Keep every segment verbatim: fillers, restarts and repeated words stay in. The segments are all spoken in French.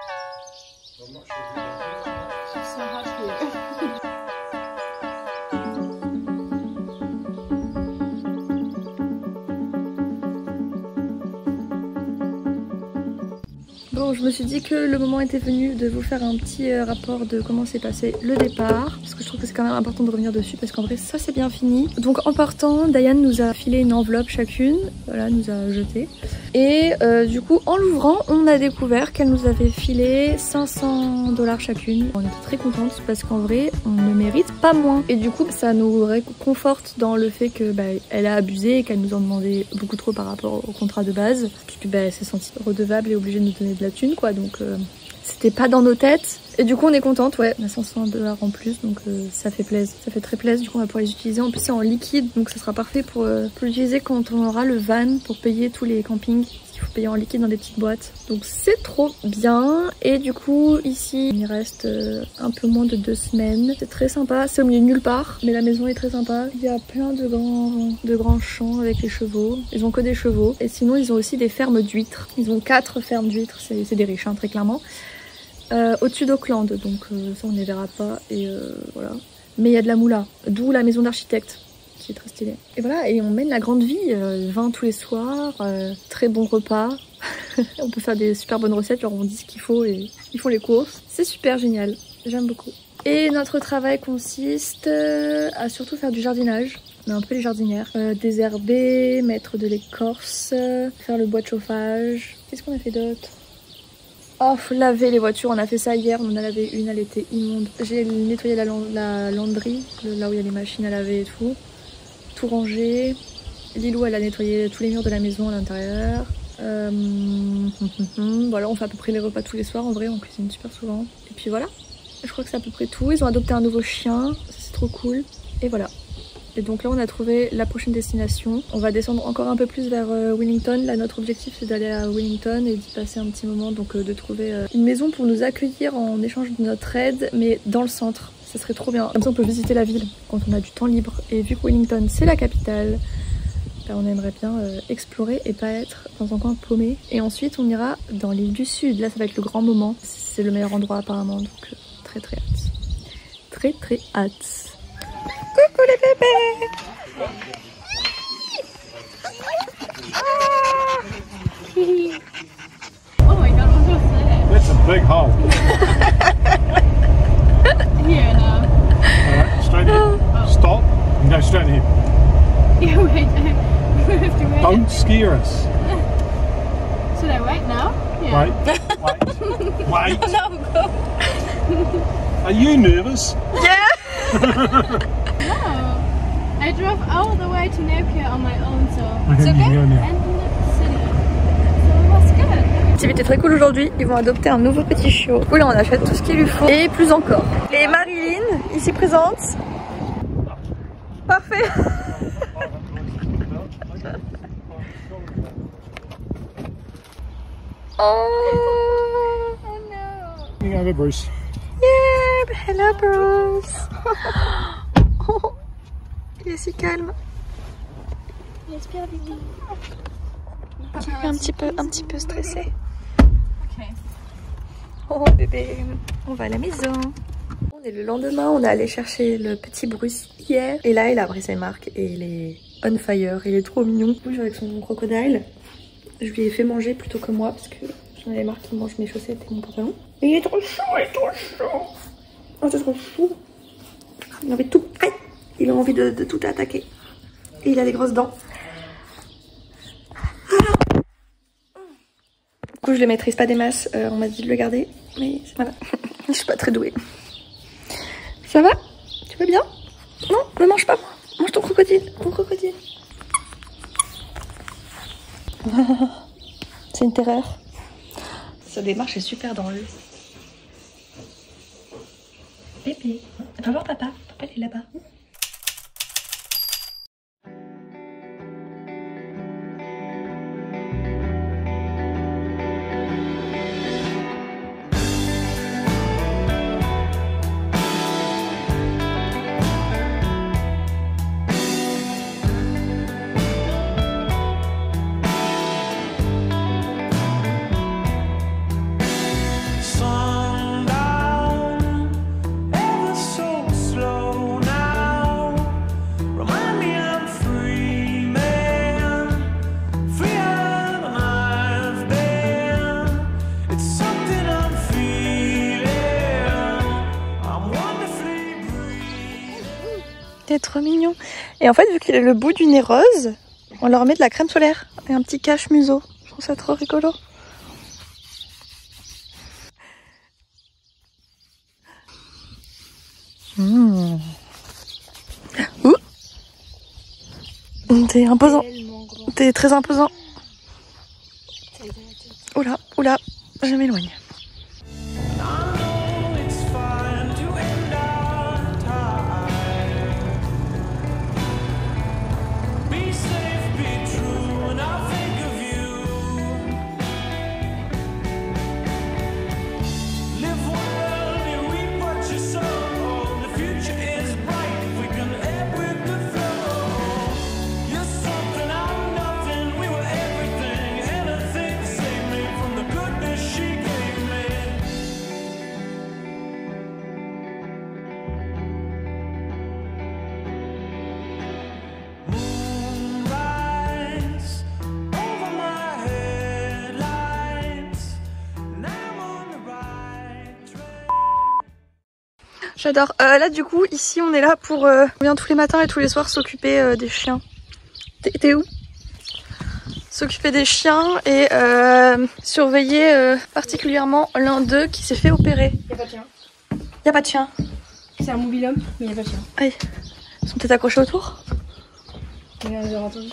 So hot here. Bon, je me suis dit que le moment était venu de vous faire un petit euh, rapport de comment s'est passé le départ, parce que je trouve que c'est quand même important de revenir dessus, parce qu'en vrai ça c'est bien fini. Donc en partant, Diane nous a filé une enveloppe chacune, voilà, nous a jeté. Et euh, du coup en l'ouvrant, on a découvert qu'elle nous avait filé cinq cents dollars chacune. On était très contente parce qu'en vrai on ne mérite pas moins. Et du coup ça nous réconforte dans le fait que bah, elle a abusé et qu'elle nous en demandait beaucoup trop par rapport au contrat de base, puisque bah, elle s'est sentie redevable et obligée de nous donner de la thune quoi, donc euh, c'était pas dans nos têtes. Et du coup on est contente, ouais, on a cinq cents dollars en plus, donc euh, ça fait plaisir, ça fait très plaisir. Du coup on va pouvoir les utiliser, en plus c'est en liquide, donc ça sera parfait pour, euh, pour l'utiliser quand on aura le van, pour payer tous les campings. Il faut payer en liquide dans des petites boîtes, donc c'est trop bien. Et du coup ici il reste euh, un peu moins de deux semaines, c'est très sympa, c'est au milieu de nulle part, mais la maison est très sympa. Il y a plein de grands, de grands champs avec les chevaux, ils ont que des chevaux. Et sinon ils ont aussi des fermes d'huîtres, ils ont quatre fermes d'huîtres, c'est des riches hein, très clairement. Euh, au-dessus d'Auckland, donc euh, ça on ne les verra pas, et euh, voilà. Mais il y a de la moula, d'où la maison d'architecte, qui est très stylée. Et voilà, et on mène la grande vie, euh, vin tous les soirs, euh, très bon repas. On peut faire des super bonnes recettes, genre on dit ce qu'il faut et ils font les courses. C'est super génial, j'aime beaucoup. Et notre travail consiste à surtout faire du jardinage. On est un peu les jardinières. Euh, désherber, mettre de l'écorce, faire le bois de chauffage. Qu'est-ce qu'on a fait d'autre ? Oh, faut laver les voitures, on a fait ça hier, on en a lavé une, elle était immonde. J'ai nettoyé la, la laundry, là où il y a les machines à laver et tout. Tout rangé. Lilou, elle a nettoyé tous les murs de la maison à l'intérieur. Euh... Voilà, on fait à peu près les repas tous les soirs, en vrai, on cuisine super souvent. Et puis voilà, je crois que c'est à peu près tout. Ils ont adopté un nouveau chien, c'est trop cool. Et voilà. Et donc là on a trouvé la prochaine destination. On va descendre encore un peu plus vers euh, Wellington. Là notre objectif c'est d'aller à Wellington et d'y passer un petit moment. Donc euh, de trouver euh, une maison pour nous accueillir en échange de notre aide, mais dans le centre. Ça serait trop bien. Comme ça on peut visiter la ville quand on a du temps libre. Et vu que Wellington c'est la capitale, ben, on aimerait bien euh, explorer et pas être dans un coin paumé. Et ensuite on ira dans l'île du Sud. Là ça va être le grand moment. C'est le meilleur endroit apparemment. Donc euh, très très hâte. Très très hâte. Coucou les bébés! Oh my god, what's that? That's a big hole. Here now. Alright, straight ahead. Oh. Stop and go straight ahead. Yeah, wait. We have to wait. Don't scare us. Should I wait now? Yeah. Wait, wait, wait. No, go. Are you nervous? Yeah! No. I drove all the way to Napier on my own, so Okay, it's okay. you go now. And in the city. So it was good. Activité très cool aujourd'hui, ils vont adopter un nouveau petit chiot. Oui, là on achète tout ce qu'il lui faut et plus encore. Et Marilyn, ici présente. Parfait. Oh, Oh no. You go over, Bruce. yeah, hello Bruce. Oh, il est si calme. J'espère bien. Il est un petit peu, un petit peu stressé. Okay. Oh bébé, on va à la maison. On est le lendemain, on est allé chercher le petit Bruce hier. Et là, il a brisé Marc et il est on fire, il est trop mignon. Il bouge avec son crocodile. Je lui ai fait manger plutôt que moi parce que j'en avais marre qu'il mange mes chaussettes et mon pantalon. Et il est trop chaud, il est trop chaud. Oh, c'est trop chou. Il a envie de tout. Aïe, il a envie de, de tout attaquer. Et il a des grosses dents. Du coup, je le maîtrise pas des masses. Euh, on m'a dit de le garder. Mais voilà. Je suis pas très douée. Ça va? Tu vas bien? Non, ne mange pas. Mange ton crocodile. Ton crocodile. C'est une terreur. Sa démarche est super drôle. Bébé, va voir papa. Papa il est là-bas. est trop mignon. Et en fait, vu qu'il a le bout du nez rose, on leur met de la crème solaire et un petit cache-museau. Je trouve ça trop rigolo. Mmh. Ouh. T'es imposant. T'es très imposant. Oula, oula, je m'éloigne. J'adore. Euh, là du coup, ici on est là pour... Euh, on vient tous les matins et tous les soirs s'occuper euh, des chiens. T'es où? S'occuper des chiens et euh, surveiller euh, particulièrement l'un d'eux qui s'est fait opérer. Y'a pas de chien. Y'a pas de chien. C'est un mobil-homme, mais y'a pas de chien. Oui. Ils sont peut-être accrochés autour. On les a entendus.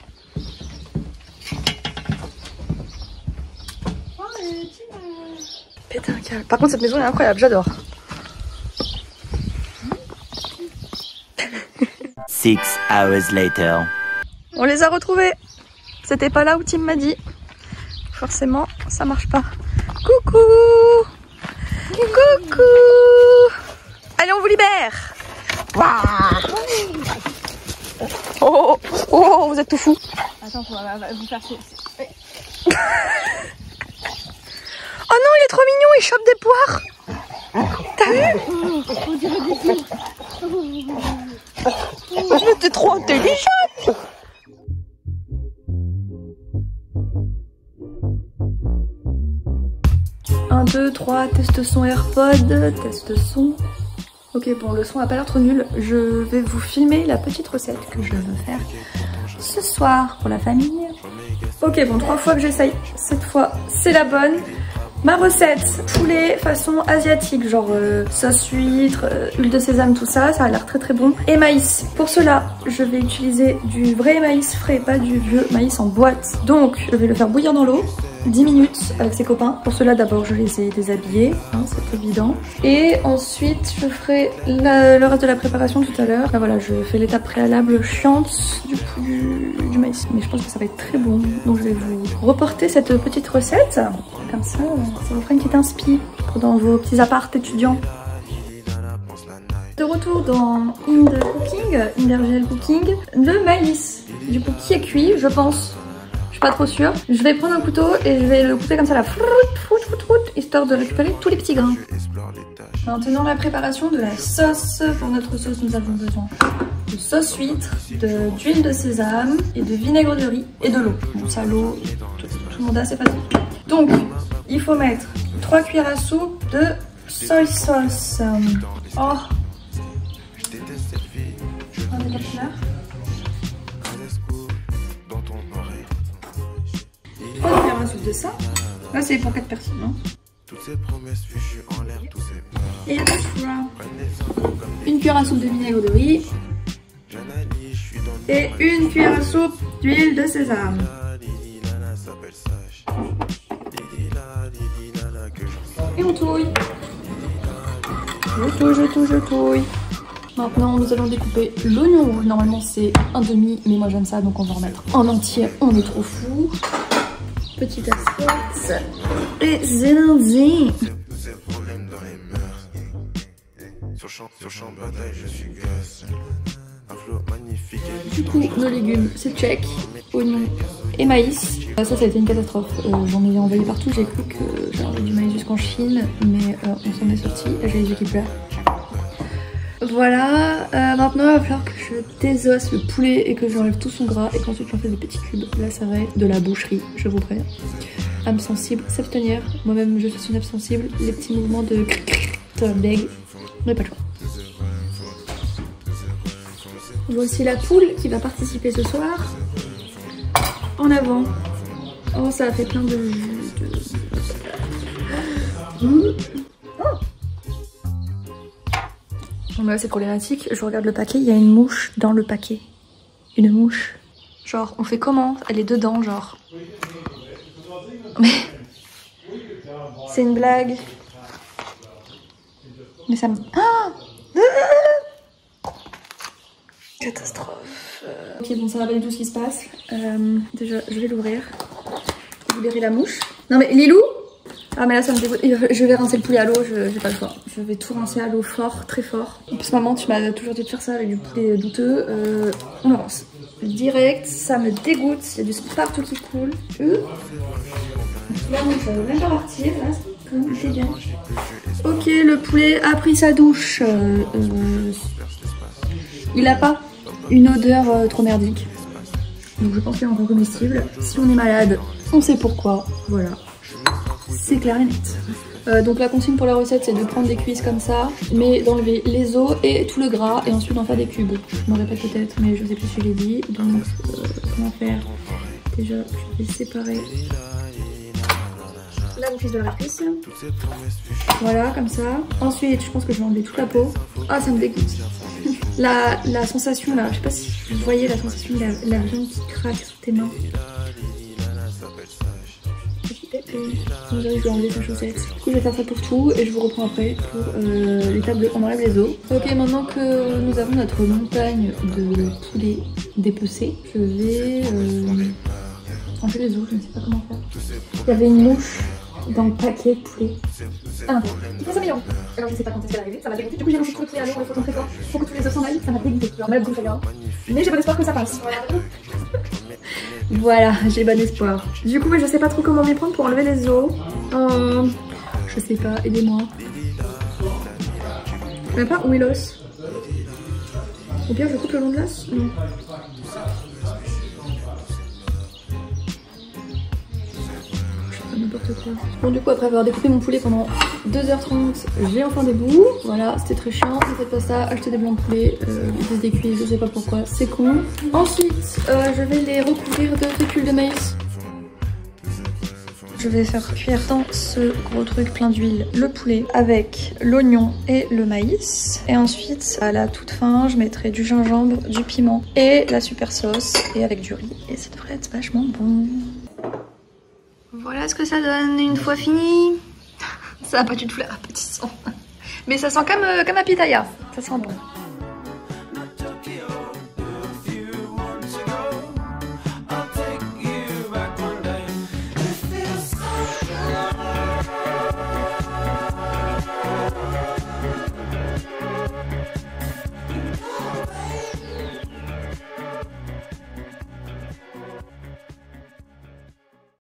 Oh, les petits... Péter un câble. Par contre cette maison est incroyable, j'adore. Six hours later. On les a retrouvés. C'était pas là où Tim m'a dit. Forcément, ça marche pas. Coucou. Coucou. Allez, on vous libère. Waouh. Oh, oh, oh, vous êtes tout fou. Attends, on va, va vous faire... Ouais. Oh non, il est trop mignon, il chope des poires. T'as vu? Mais t'es trop intelligente. un, deux, trois, test son AirPod, test son. Ok, bon, le son a pas l'air trop nul. Je vais vous filmer la petite recette que je veux faire ce soir pour la famille. Ok, bon, trois fois que j'essaye. Cette fois, c'est la bonne. Ma recette, poulet façon asiatique, genre euh, sauce huître, euh, huile de sésame, tout ça, ça a l'air très très bon. Et maïs. Pour cela, je vais utiliser du vrai maïs frais, pas du vieux maïs en boîte. Donc, je vais le faire bouillir dans l'eau, dix minutes avec ses copains. Pour cela, d'abord, je les ai déshabillés, hein, c'est évident. Et ensuite, je ferai la, le reste de la préparation tout à l'heure. Là, voilà, je fais l'étape préalable chiante du, du, du maïs. Mais je pense que ça va être très bon. Donc, je vais vous reporter cette petite recette. Comme ça, ça vous fera une petite inspi dans vos petits apparts étudiants. De retour dans In the Cooking, In the Cooking, le maïs, du coup qui est cuit, je pense. Je suis pas trop sûre. Je vais prendre un couteau et je vais le couper comme ça, la froute, froute, froute, froute, histoire de récupérer tous les petits grains. Maintenant la préparation de la sauce. Pour notre sauce, nous avons besoin de sauce huître, d'huile de, de sésame et de vinaigre de riz et de l'eau. Bon, ça, l'eau, tout, tout le monde a, c'est facile. Donc, il faut mettre trois cuillères à soupe de soy sauce. Oh, un décapsuleur. trois cuillères à soupe de ça. Là, c'est pour quatre personnes. Hein. Et une cuillère à soupe de vinaigre de riz. Et une cuillère à soupe d'huile de sésame. Et on touille. Je touille, je touille, je touille. Maintenant, nous allons découper l'oignon rouge. Normalement, c'est un demi, mais moi j'aime ça, donc on va en mettre en entier. On est trop fou. Petite assiette. Et c'est lundi. Du coup, nos légumes, c'est check. Oignons et maïs. Ça, ça a été une catastrophe. Euh, J'en ai envoyé partout. J'ai cru que j'avais du maïs jusqu'en Chine, mais euh, on s'en est sorti. J'ai les yeux qui pleurent. Voilà. Euh, maintenant, il va falloir que je désosse le poulet et que j'enlève tout son gras et qu'ensuite j'en fais des petits cubes. Là, ça va être de la boucherie, je vous préviens. Âme sensible, s'abstenir. Moi-même, je suis une âme sensible. Les petits mouvements de beg, mais pas de choix. Voici la poule qui va participer ce soir. En avant. Oh, ça a fait plein de... de... Oh. Bon, là c'est problématique. Je regarde le paquet, il y a une mouche dans le paquet. Une mouche. Genre, on fait comment? Elle est dedans, genre. Mais... c'est une blague. Mais ça me... Ah, catastrophe. Ok, bon, ça va pas du tout ce qui se passe. Euh, déjà, je vais l'ouvrir. Libérer la mouche. Non mais, Lilou! Ah mais là ça me dégoûte. Je vais rincer le poulet à l'eau, je j'ai pas le choix. Je vais tout rincer à l'eau fort, très fort. En plus maman, tu m'as toujours dit de faire ça avec du poulet douteux. Euh, on avance. Direct, ça me dégoûte. Il y a du partout qui coule. Euh. Là, bon, ça veut même pas partir. Là, c'est quand même bien. Ok, le poulet a pris sa douche. Euh, euh, il a pas une odeur euh, trop merdique. Donc je pense qu'il est encore comestible. Si on est malade, on sait pourquoi. Voilà. C'est clair et net. Euh, donc la consigne pour la recette, c'est de prendre des cuisses comme ça, mais d'enlever les os et tout le gras, et ensuite d'en faire des cubes. Je me répète peut-être, mais je sais plus si je l'ai dit. Donc euh, comment faire? Déjà, je vais séparer la cuisse de la cuisse. Voilà, comme ça. Ensuite, je pense que je vais enlever toute la peau. Ah, ça me dégoûte. La, la sensation là, je sais pas si vous voyez la sensation de la, la viande qui craque sous tes mains. Je vais enlever sa chaussette. Du coup je vais faire ça pour tout et je vous reprends après pour euh, l'étape de on enlève les os. Ok, maintenant que nous avons notre montagne de poulet dépecé, je vais euh, enlever les os, je ne sais pas comment faire. Il y avait une mouche dans le paquet de poulet. Ah, il faut ça mignon. Alors je sais pas quand est-ce qu'elle est arrivée, ça m'a dégoûté. Du coup j'ai lancé tout le poulet à l'eau en le frottant très fort pour que tous les os s'en aillent, ça m'a dégoûté. Alors mal goût rien. Mais j'ai pas d'espoir que ça passe. Voilà, j'ai bon espoir. Du coup, je sais pas trop comment m'y prendre pour enlever les os. Euh, je sais pas, aidez-moi. Je sais pas où est l'os. Ou bien je coupe le long de l'os? Non. N'importe quoi. Bon, du coup, après avoir découpé mon poulet pendant deux heures trente, j'ai enfin des bouts. Voilà, c'était très chiant. Ne faites pas ça, achetez des blancs de poulet, euh, des cuits, je sais pas pourquoi, c'est con. Ensuite, euh, je vais les recouvrir de fécule de maïs. Je vais faire cuire dans ce gros truc plein d'huile le poulet avec l'oignon et le maïs. Et ensuite, à la toute fin, je mettrai du gingembre, du piment et la super sauce et avec du riz. Et ça devrait être vachement bon. Voilà ce que ça donne une fois fini. Ça n'a pas du tout l'air appétissant. Mais ça sent comme, comme un pitaya. Ça sent bon.